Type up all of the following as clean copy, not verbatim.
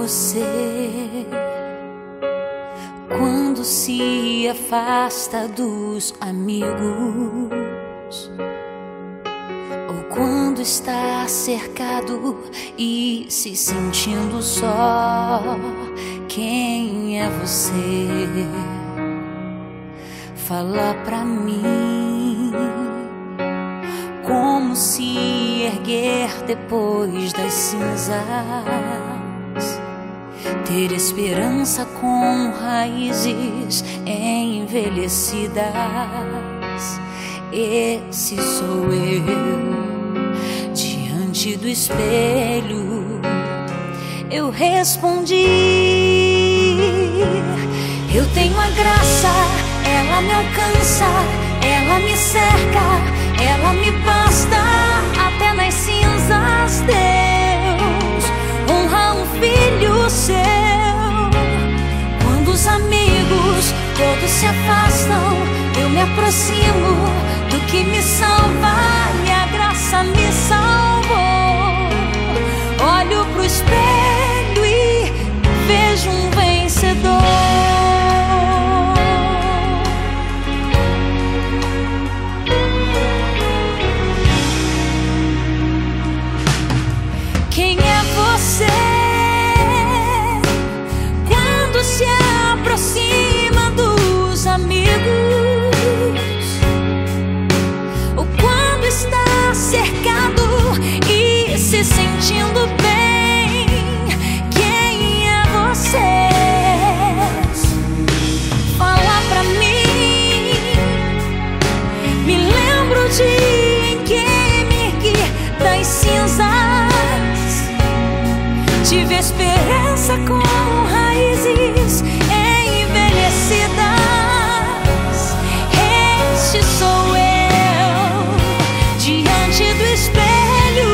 você quando se afasta dos amigos, ou quando está cercado e se sentindo só? Quem é você? Fala pra mim. Como se erguer depois das cinzas, ter esperança com raízes envelhecidas. Esse sou eu, diante do espelho. Eu respondi: eu tenho a graça, ela me alcança, ela me cerca, ela me basta até nas cinzas. Deus honra um filho seu. Quando os amigos todos se afastam, eu me aproximo do que me salva, e a graça me salvou. Olho pro espelho e vejo um vencedor. Quem é você quando se aproxima dos amigos, ou quando está cercado e se sentindo bem? Quem é você? Fala pra mim. Me lembro de em que me ergui das cinzas, tive esperança com raízes envelhecidas. Este sou eu, diante do espelho.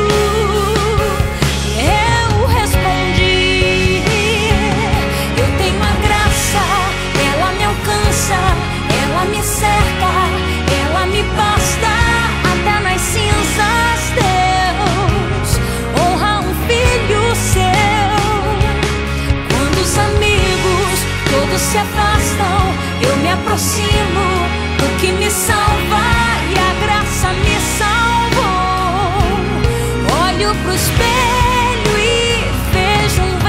Eu respondi: eu tenho a graça, ela me alcança, ela me cerca, ela me basta até nas cinzas. Deus honra um filho seu. Quando os amigos todos se afastam, eu me aproximo do que me salva, e a graça me salvou. Olho pro espelho e vejo um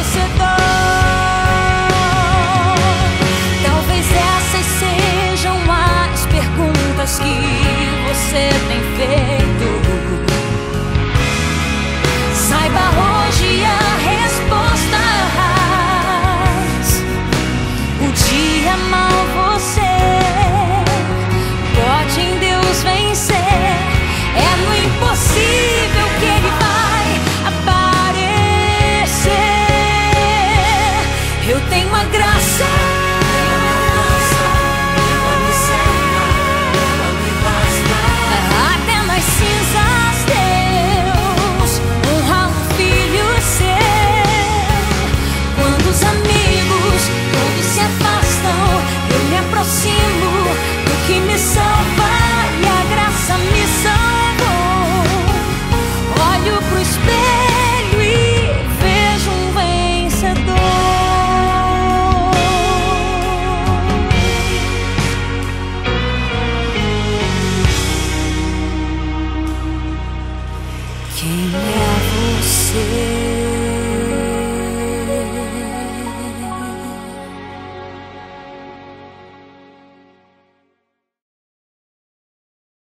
vencedor. Talvez essas sejam as perguntas que você tem feito. Saiba hoje a resposta. O dia mal você pode em Deus vencer. É no impossível que Ele vai aparecer. Eu tenho a graça, até nas cinzas. Deus honra um filho seu. Quando os amigos todos se afastam, eu me aproximo do que me salva, e a graça me salvou. Olho pro espelho e vejo um vencedor. Quem é você?